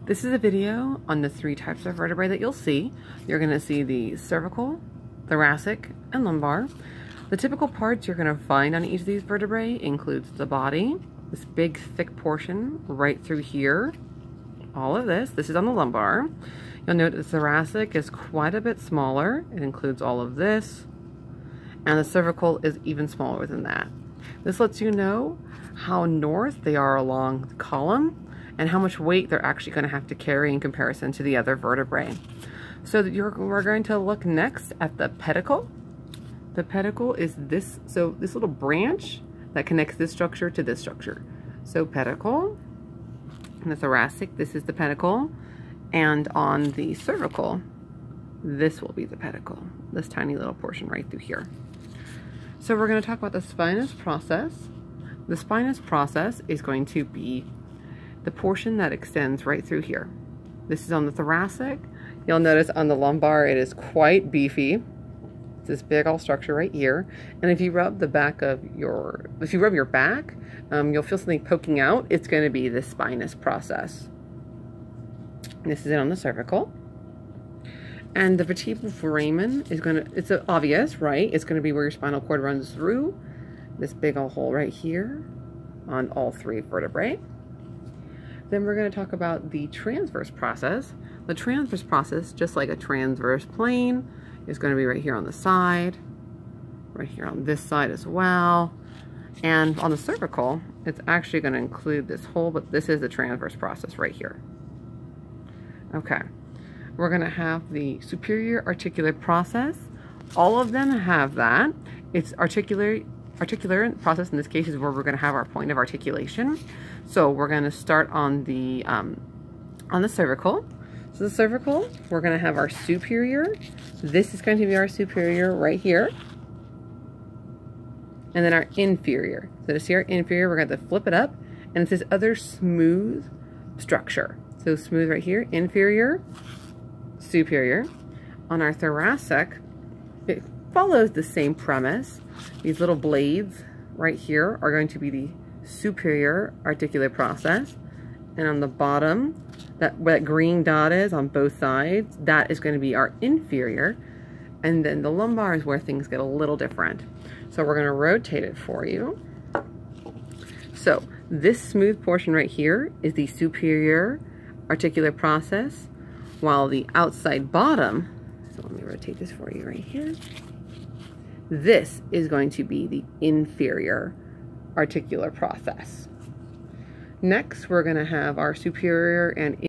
This is a video on the 3 types of vertebrae that you'll see. You're going to see the cervical, thoracic, and lumbar. The typical parts you're going to find on each of these vertebrae includes the body, this big thick portion right through here, all of this. This is on the lumbar. You'll note the thoracic is quite a bit smaller. It includes all of this, and the cervical is even smaller than that. This lets you know how north they are along the column and how much weight they're actually going to have to carry in comparison to the other vertebrae. So we're going to look next at the pedicle. The pedicle is this little branch that connects this structure to this structure. So pedicle, in the thoracic, this is the pedicle, and on the cervical, this will be the pedicle, this tiny little portion right through here. So we're going to talk about the spinous process. The spinous process is going to be the portion that extends right through here. This is on the thoracic. You'll notice on the lumbar it is quite beefy. It's this big old structure right here. And if you rub the back of your, back, you'll feel something poking out. It's going to be the spinous process. This is it on the cervical. And the vertebral foramen is going to, it's obvious, right? It's going to be where your spinal cord runs through. This big old hole right here on all 3 vertebrae. Then we're going to talk about the transverse process. The transverse process, just like a transverse plane, is going to be right here on the side, right here on this side as well. And on the cervical, it's actually going to include this hole, but this is the transverse process right here. Okay, we're going to have the superior articular process. All of them have that. It's articular process in this case is where we're going to have our point of articulation. So we're going to start on the cervical. So the cervical, we're going to have our superior. This is going to be our superior right here. And then our inferior. So to see our inferior, we're going to flip it up, and it's this other smooth structure. So smooth right here, inferior, superior. On our thoracic, it follows the same premise. These little blades right here are going to be the superior articular process, and on the bottom, where that green dot is on both sides, that is going to be our inferior, and then the lumbar is where things get a little different. So we're going to rotate it for you. So this smooth portion right here is the superior articular process, while the outside bottom, so let me rotate this for you right here, this is going to be the inferior articular process. Next, we're going to have our superior and